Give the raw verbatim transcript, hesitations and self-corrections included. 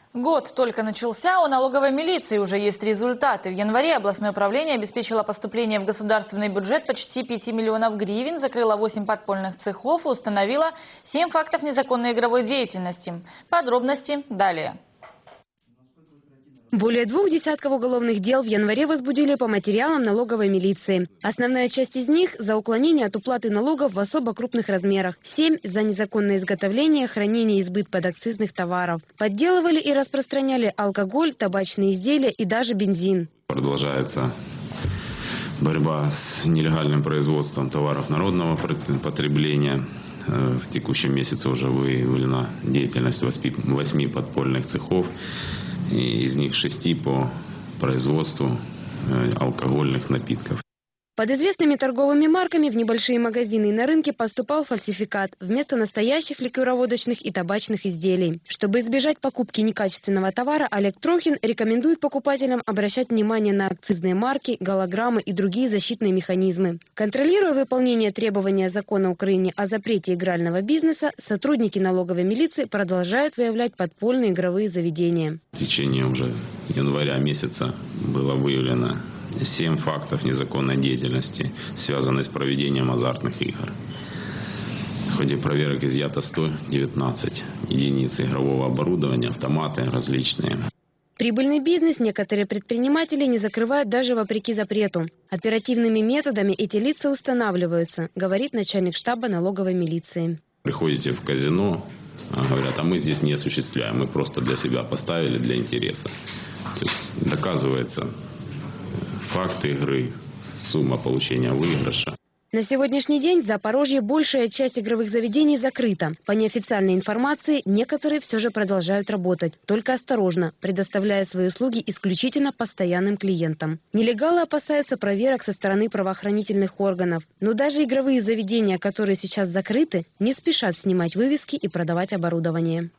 Год только начался, у налоговой милиции уже есть результаты. В январе областное управление обеспечило поступление в государственный бюджет почти пяти миллионов гривен, закрыло восемь подпольных цехов и установило семь фактов незаконной игровой деятельности. Подробности далее. Более двух десятков уголовных дел в январе возбудили по материалам налоговой милиции. Основная часть из них – за уклонение от уплаты налогов в особо крупных размерах. Семь – за незаконное изготовление, хранение и сбыт подакцизных товаров. Подделывали и распространяли алкоголь, табачные изделия и даже бензин. Продолжается борьба с нелегальным производством товаров народного потребления. В текущем месяце уже выявлена деятельность восьми подпольных цехов. И из них шести по производству алкогольных напитков. Под известными торговыми марками в небольшие магазины и на рынке поступал фальсификат вместо настоящих ликероводочных и табачных изделий. Чтобы избежать покупки некачественного товара, Олег Трохин рекомендует покупателям обращать внимание на акцизные марки, голограммы и другие защитные механизмы. Контролируя выполнение требования закона Украины о запрете игрального бизнеса, сотрудники налоговой милиции продолжают выявлять подпольные игровые заведения. В течение уже января месяца было выявлено семь фактов незаконной деятельности, связанной с проведением азартных игр. В ходе проверок изъято сто девятнадцать единиц игрового оборудования, автоматы различные. Прибыльный бизнес некоторые предприниматели не закрывают даже вопреки запрету. Оперативными методами эти лица устанавливаются, говорит начальник штаба налоговой милиции. Приходите в казино, говорят, а мы здесь не осуществляем, мы просто для себя поставили, для интереса. То есть доказывается факт игры, сумма получения выигрыша. На сегодняшний день в Запорожье большая часть игровых заведений закрыта. По неофициальной информации, некоторые все же продолжают работать. Только осторожно, предоставляя свои услуги исключительно постоянным клиентам. Нелегалы опасаются проверок со стороны правоохранительных органов. Но даже игровые заведения, которые сейчас закрыты, не спешат снимать вывески и продавать оборудование.